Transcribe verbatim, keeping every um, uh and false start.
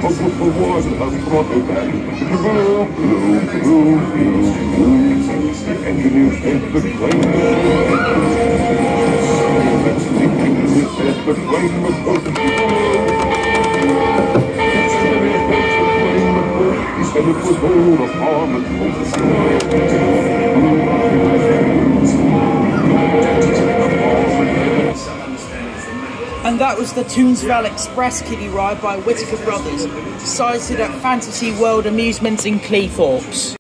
And that was the Toonsville Express kiddie ride by Whittaker Brothers, sited at Fantasy World Amusements in Cleethorpes.